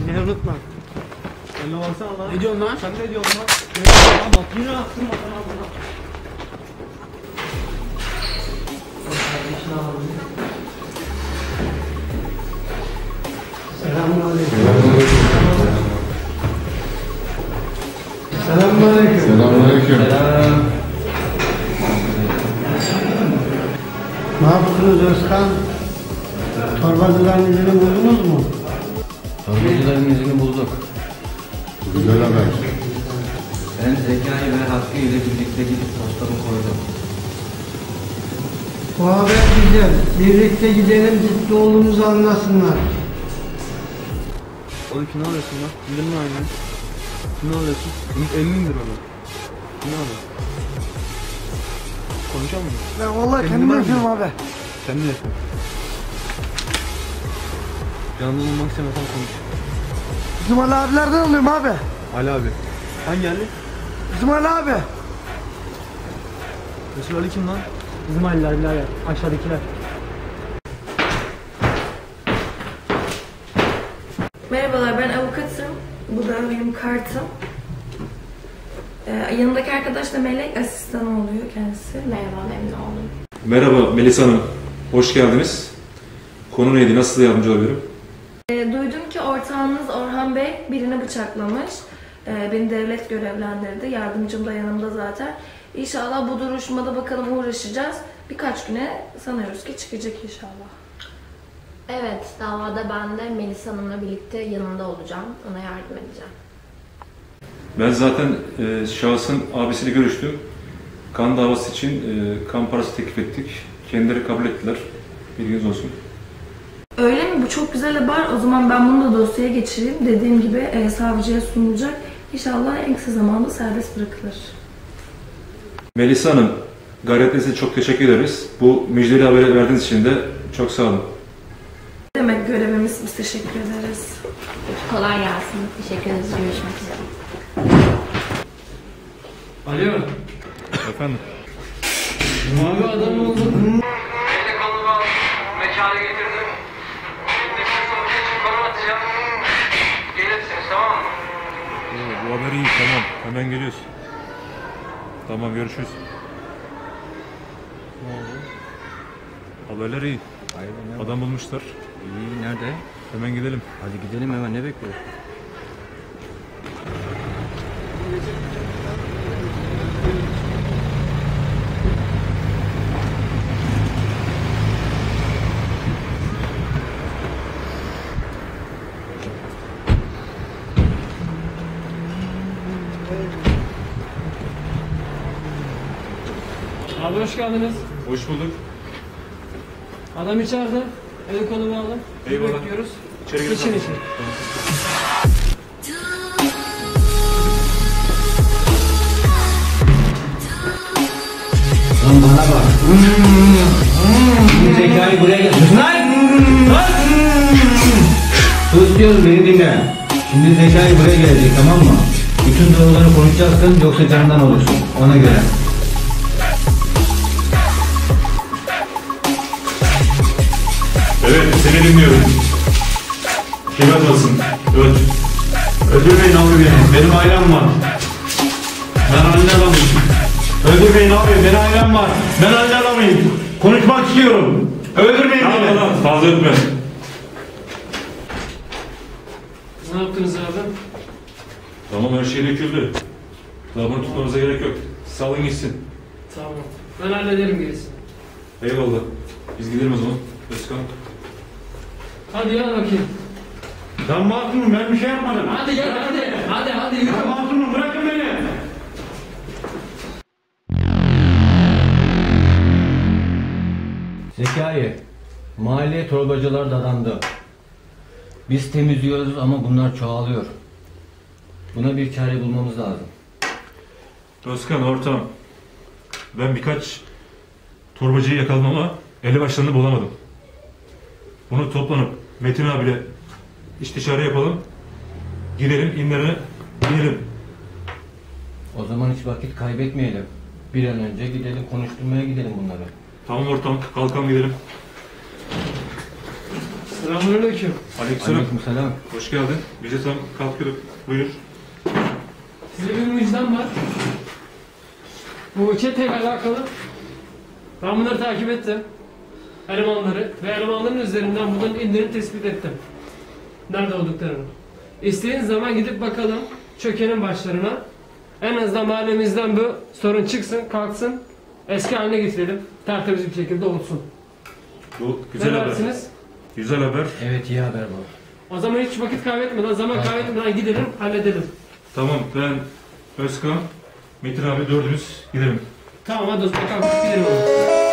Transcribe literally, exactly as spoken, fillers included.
Yine unutma. Eline baksana lan. Ne diyorsun lan? Sen ne diyorsun lan? Ne diyorsun lan? Bak yine attırma sana bunu. Selamünaleyküm. Selamünaleyküm. Selamünaleyküm. Selam. Ne yaptınız Özkan? Torbacıların izini buldunuz mu? Torbacıların izini bulduk. Güzel haber. Ben Zekai ve Hakkı ile birlikte gidip postamı koydum. Bu haber güzel. Birlikte gidelim, ciddi olduğumuzu anlasınlar. Oğlum kim alıyorsun lan? Bilir mi aynı? Kim alıyorsun? Elini indir onu. Kim alıyorsun? Konuşalım mı? Ben vallahi kendim kendim yapıyorum yapıyorum abi. Kendin yapın. Yalnız olmak istemesen konuş. Bizim Ali abilerden alıyorum abi. Ali abi. Hangi Ali? Bizim Ali abi. Resul Ali kim lan? Bizim aileler birader, aşağıdakiler. Merhabalar, ben avukatım. Bu da benim kartım. Ee, yanındaki arkadaş da Melek, asistanı oluyor kendisi. Merhaba, memnun oldum. Merhaba Melisa Hanım, hoş geldiniz. Konu neydi, nasıl yardımcı olabilirim? Ee, duydum ki ortağınız Orhan Bey birini bıçaklamış. Ee, beni devlet görevlendirdi, yardımcım da yanımda zaten. İnşallah bu duruşmada bakalım uğraşacağız. Birkaç güne sanıyoruz ki çıkacak inşallah. Evet, davada ben de Melisa Hanım'la birlikte yanında olacağım. Ona yardım edeceğim. Ben zaten e, şahsın abisiyle görüştüm. Kan davası için e, kan parası teklif ettik. Kendileri kabul ettiler. Bilginiz olsun. Öyle mi? Bu çok güzel haber. O zaman ben bunu da dosyaya geçireyim. Dediğim gibi e, savcıya sunulacak. İnşallah en kısa zamanda serbest bırakılır. Melisa Hanım, gayretinize çok teşekkür ederiz. Bu müjdeli haberi verdiğiniz için de çok sağ olun. Demek görevimiz, biz teşekkür ederiz. Kolay gelsin. Teşekkür ederiz. Görüşmek üzere. Alo. Efendim? Mavi adam oldu. Beni konumu al, mekana getirdim. Şimdi size sonucu için konum atacağım. Gelirsiniz, tamam mı? Bu haber iyi, tamam. Hemen geliyoruz. Tamam, görüşürüz. Ne oldu? Haberler iyi. Hayır, Adam bulmuşlar. İyi, nerede? Hemen gidelim. Hadi gidelim hemen, ne bekliyorsun? Abi hoş geldiniz. Hoş bulduk. Adam içeride. El kolumu alın. Eyvallah. Bekliyoruz. İçeri İçin girelim. için. Lan bana bak. Bu Zekai buraya gel. Sus lan! Lan! Sus diyorum, beni dinle. Şimdi Zekai buraya gelecek, tamam mı? Bütün doğruları konuşacaksın, yoksa canından olursun. Ona göre. Evet, seni dinliyorum. Kim atmasın? Öt. Öldürmeyin abi beni. Benim ailem var. Ben anne adamıyım. Öldürmeyin abi. Benim ailem var. Ben anne adamıyım. Konuşmak istiyorum. Öldürmeyin beni. Tamam lan, fazla ötme. Ne yaptınız abi? Tamam, her şey döküldü. Daha bunu tutmamıza gerek yok. Salın gitsin. Tamam. Ben hallederim gerisini. Eyvallah. Biz gidelim o zaman. Özkan. Hadi gel bakayım. Ben masumum. Ben bir şey yapmadım. Hadi gel hadi. Hadi hadi yürü. Ben masumum. Bırakın beni. Zekai, mahalleye torbacılar dadandı. Biz temizliyoruz ama bunlar çoğalıyor. Buna bir çare bulmamız lazım. Özkan, ortağım. Ben birkaç torbacıyı yakaladım ama eli başlarını bulamadım. Bunu toplanıp Metin abiyle istişare yapalım. Gidelim, inlerine inelim. O zaman hiç vakit kaybetmeyelim. Bir an önce gidelim, konuşturmaya gidelim bunları. Tamam ortam, kalkalım gidelim. Selamünaleyküm. Aleykümselam. Aleykümselam. Hoş geldin. Biz de tam kalkıyorduk. Buyur. Size bir müjdem var. Bu çeteyle alakalı ben bunları takip ettim. Elemanları ve elemanların üzerinden bunların indirim tespit ettim. Nerede olduklarını. İstediğiniz zaman gidip bakalım çökenin başlarına. En azından mahallemizden bu sorun çıksın, kalksın. Eski haline getirelim. Tertemiz bir şekilde olsun. Bu güzel Ne haber. dersiniz? Güzel haber. Evet, iyi haber bu. O zaman hiç vakit kaybetmeden, zaman kaybetmeden gidelim, halledelim. Tamam, ben Özkan, Metin abi dördümüz gidelim. Tamam hadi o zaman kalkıp gidelim.